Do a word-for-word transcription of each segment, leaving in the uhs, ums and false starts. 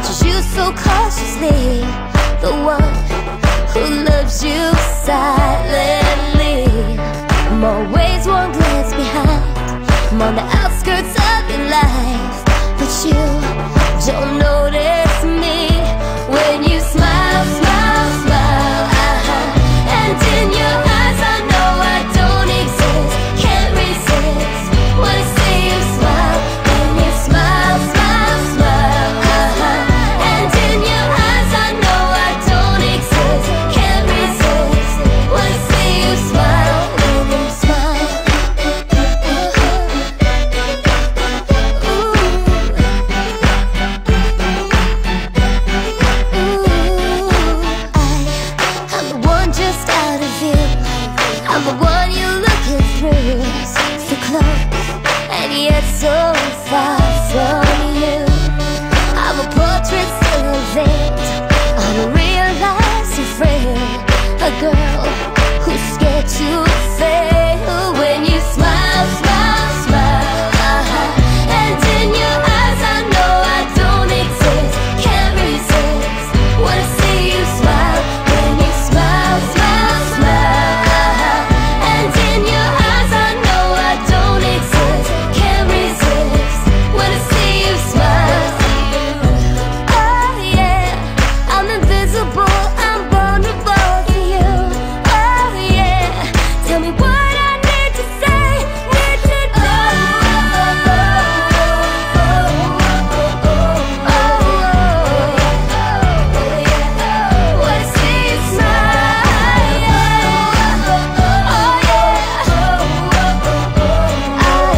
watches you so cautiously, the one who loves you silently. I'm always one glance behind, I'm on the outskirts of your life, but you don't notice me when you smile, smile, smile, uh-huh. And in your eyes I know I don't exist, can't resist, wanna see you smile. When you smile, smile, smile, uh-huh. And in your eyes I know I don't exist, can't resist, wanna see you smile. When you smile, I'm the one just out of view, I'm the one you're looking through, so close and yet so far from you. I'm a portrait still unveiled, I'm a real life friend, a girl who's scared to fail. When you smile, smile, smile, uh-huh. And in your eyes I know I don't exist, can't resist, wanna see you smile. When you smile, smile, smile, uh-huh. And in your eyes I know I don't exist, can't resist, wanna see you smile. Oh yeah, I'm invisible, I'm vulnerable to you. Oh yeah, tell me what I need to say, need to do. Oh, oh, oh, oh, yeah. Wanna see you smile. Oh yeah, oh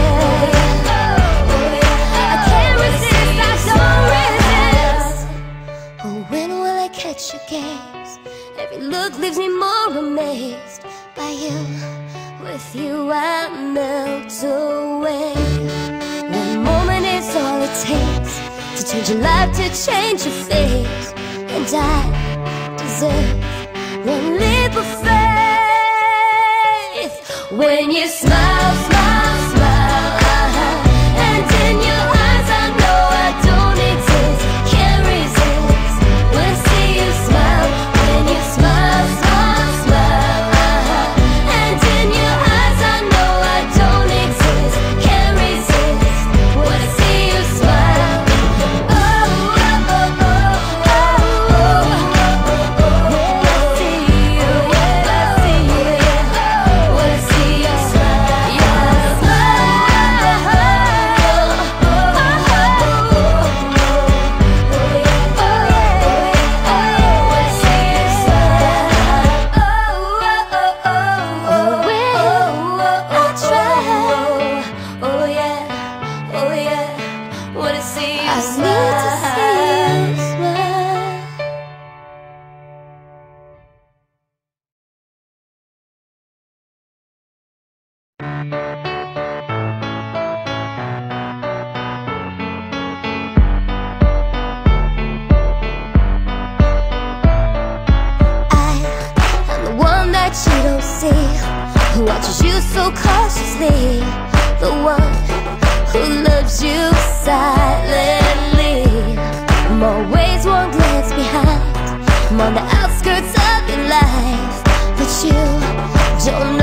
yeah, I can't resist, I don't resist. Oh, when will I catch your gaze? Every look leaves me more amazed by you. With you I melt away. One moment is all it takes to change your life, to change your face. And I deserve one leap of faith. When you smile, smile, smile, uh-huh. And in your eyes I know I don't exist, can't resist, wanna see you smile. When you smile, smile, smile, uh-huh. And in your eyes I know I don't exist, can't resist, wanna see you smile. Oh, oh, oh, oh, oh, oh. When I see you, when I see you, wanna see you smile. Yeah, smile. Oh, oh, oh, yeah, wanna see you smile. Oh, oh, oh, oh, will I try? Oh yeah, oh yeah, wanna see you smile. I need to see you smile. I am the one that you don't see, who watches you so cautiously, the one who loves you silently. I'm always one glance behind, I'm on the outskirts of your life, but you don't